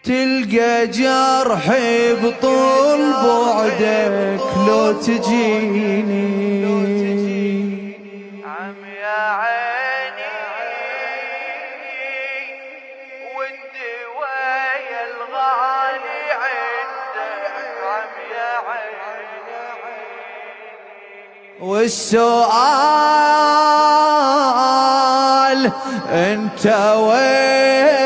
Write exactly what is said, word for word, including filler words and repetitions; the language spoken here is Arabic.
تلقى جرحي بطول بعدك لو تجيني عم يا عيني والدوايا الغالي عندك عم يا عيني والسؤال انت وين